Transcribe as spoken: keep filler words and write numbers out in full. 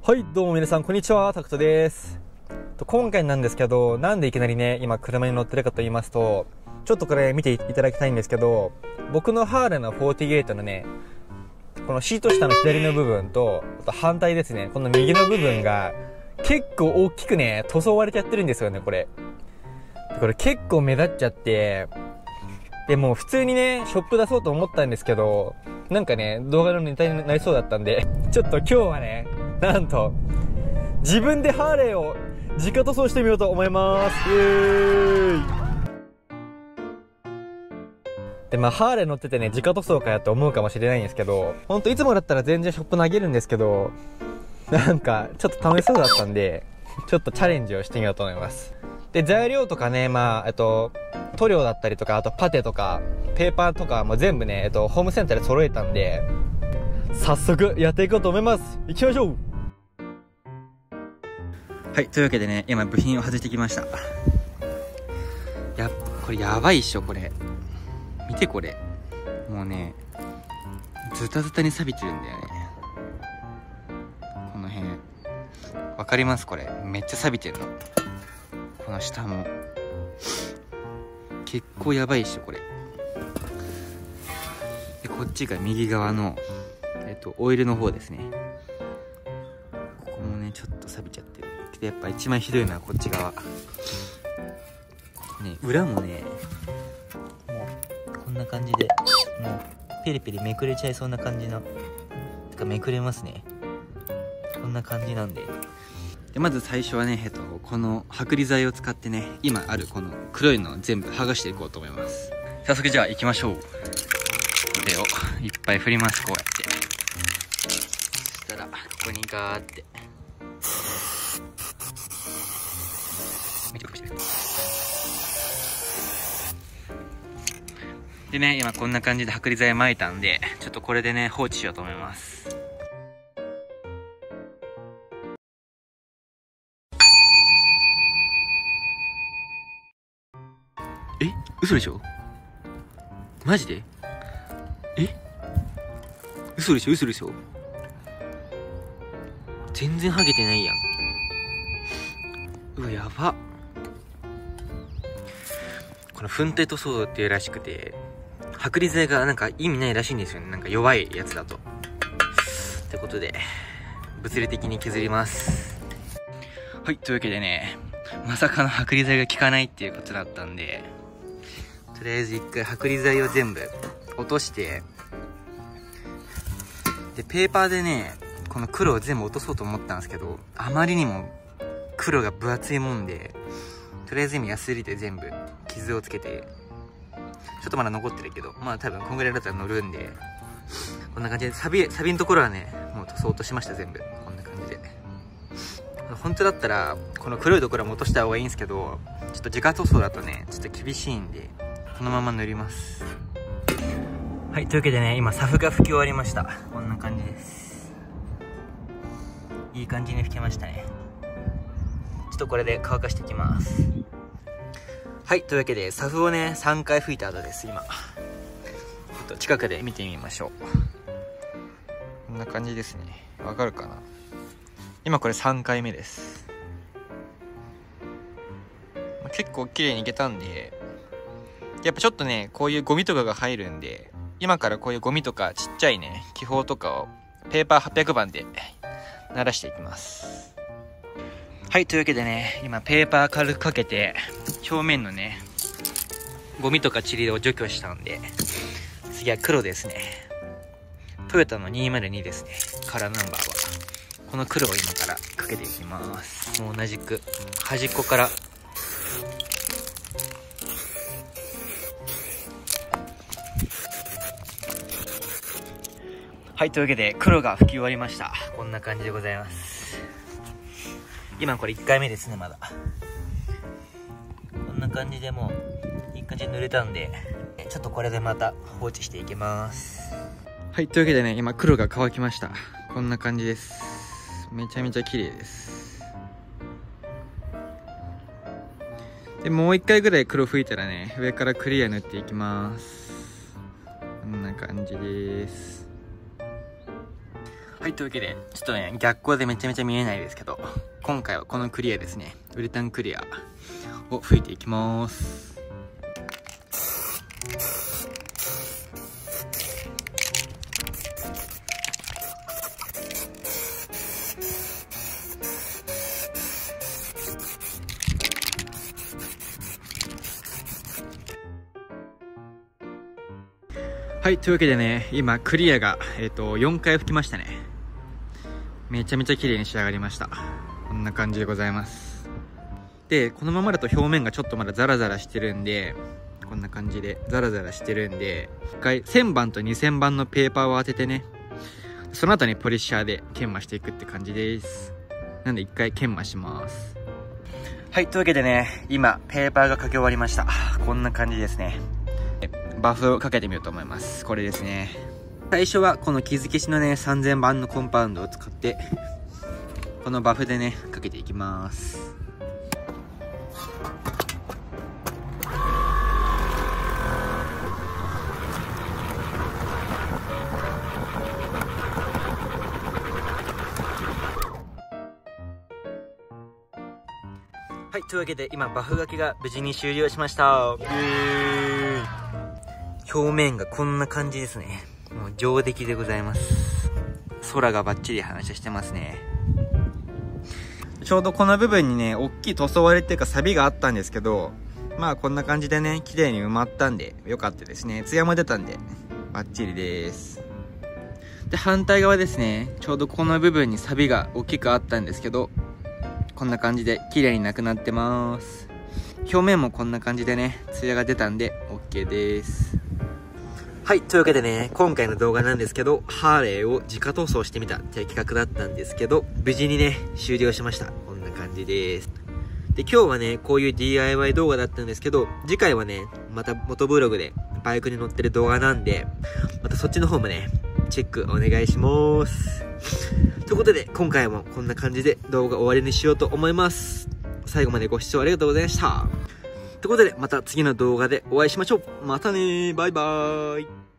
はい、どうも皆さん、こんにちは。タクトです。今回なんですけど、なんでいきなりね、今車に乗ってるかと言いますと、ちょっとこれ見ていただきたいんですけど、僕のハーレーのフォーティエイトのね、このシート下の左の部分と、あと反対ですね、この右の部分が、結構大きくね、塗装割れちゃってるんですよね、これ。これ結構目立っちゃって、で、もう普通にね、ショップ出そうと思ったんですけど、なんかね、動画のネタになりそうだったんで、ちょっと今日はね、なんと、自分でハーレーを自家塗装してみようと思います。イエーイ。で、まあ、ハーレー乗っててね、自家塗装かやって思うかもしれないんですけど、ほんといつもだったら全然ショップ投げるんですけど、なんか、ちょっと楽しそうだったんで、ちょっとチャレンジをしてみようと思います。で、材料とかね、まあ、えっと、塗料だったりとか、あとパテとか、ペーパーとかも全部ね、えっと、ホームセンターで揃えたんで、早速やっていこうと思います。行きましょう。はい、というわけでね、今部品を外してきました。や、これやばいっしょ、これ。見てこれ。もうね、ズタズタに錆びてるんだよね。この辺。わかりますこれ。めっちゃ錆びてるの。この下も。結構やばいっしょ、これ。で、こっちが右側の、えっと、オイルの方ですね。ここもね、ちょっと錆びちゃってる。で、やっぱ一番ひどいのはこっち側。ね、裏もね、もう、こんな感じで、もう、ペリペリめくれちゃいそうな感じの、てかめくれますね。こんな感じなんで。で、まず最初はね、えっと、この剥離剤を使ってね、今あるこの黒いのを全部剥がしていこうと思います。早速じゃあ行きましょう。これをいっぱい振ります、こうやって。そしたら、ここにガーって。でね、今こんな感じで剥離剤撒いたんで、ちょっとこれでね、放置しようと思います。え？嘘でしょ？マジで？え？嘘でしょ？嘘でしょ？全然剥げてないやん。うわ、やば。この粉体塗装っていうらしくて、剥離剤がなんか意味ないらしいんですよね。なんか弱いやつだと。ってことで、物理的に削ります。はい、というわけでね、まさかの剥離剤が効かないっていうことだったんで、とりあえず一回剥離剤を全部落として、で、ペーパーでね、この黒を全部落とそうと思ったんですけど、あまりにも黒が分厚いもんで、とりあえず今ヤスリで全部傷をつけて、ちょっとまだ残ってるけど、まあ多分こんぐらいだったら乗るんで、こんな感じで、サビ、サビのところはね、もう塗装落としました、全部。こんな感じで。本当だったら、この黒いところは落とした方がいいんですけど、ちょっと自家塗装だとね、ちょっと厳しいんで、このまま塗ります。はい、というわけでね、今サフが拭き終わりました。こんな感じです。いい感じに拭けましたね。ちょっとこれで乾かしていきます。はい、というわけで、サフをね、さんかい拭いた後です、今。ちょっと近くで見てみましょう。こんな感じですね。わかるかな？今これさんかいめです。結構綺麗にいけたんで、やっぱちょっとね、こういうゴミとかが入るんで、今からこういうゴミとかちっちゃいね、気泡とかをペーパーはっぴゃくばんで鳴らしていきます。はい、というわけでね、今ペーパー軽くかけて、表面のね、ゴミとか塵を除去したんで、次は黒ですね。トヨタのにーまるにですね、カラーナンバーは。この黒を今からかけていきます。もう同じく、端っこから、はい、というわけで黒が拭き終わりました。こんな感じでございます。今これいっかいめですね、まだ。こんな感じでもういい感じに塗れたんで、ちょっとこれでまた放置していきます。はい、というわけでね、今黒が乾きました。こんな感じです。めちゃめちゃ綺麗です。で、もういっかいぐらい黒拭いたらね、上からクリア塗っていきます。こんな感じです。 はい、というわけで、ちょっとね、逆光でめちゃめちゃ見えないですけど、今回はこのクリアですね、ウレタンクリアを吹いていきます。はい、というわけでね、今クリアが、えっと、よんかい吹きましたね。めちゃめちゃ綺麗に仕上がりました。こんな感じでございます。で、このままだと表面がちょっとまだザラザラしてるんで、こんな感じでザラザラしてるんで、一回せんばんとにせんばんのペーパーを当ててね、その後にポリッシャーで研磨していくって感じです。なんで一回研磨します。はい、というわけでね、今ペーパーがかけ終わりました。こんな感じですね。バフをかけてみようと思います。これですね。最初はこの傷消しのねさんぜんばんのコンパウンドを使ってこのバフでねかけていきます。はい、というわけで今バフがけが無事に終了しました。表面がこんな感じですね。もう上出来でございます。空がバッチリ反射してますね。ちょうどこの部分にね、大きい塗装割れっていうか錆があったんですけど、まあこんな感じでね、綺麗に埋まったんで、よかったですね。ツヤも出たんで、バッチリです。で、反対側ですね、ちょうどこの部分に錆が大きくあったんですけど、こんな感じで綺麗になくなってます。表面もこんな感じでね、ツヤが出たんで OK です。はい、というわけでね、今回の動画なんですけど、ハーレーを直塗装してみたっていう企画だったんですけど、無事にね、終了しました。こんな感じです。で、今日はね、こういう ディーアイワイ 動画だったんですけど、次回はね、また元ブログでバイクに乗ってる動画なんで、またそっちの方もね、チェックお願いします。ということで、今回もこんな感じで動画終わりにしようと思います。最後までご視聴ありがとうございました。ということで、また次の動画でお会いしましょう。またねー。バイバーイ。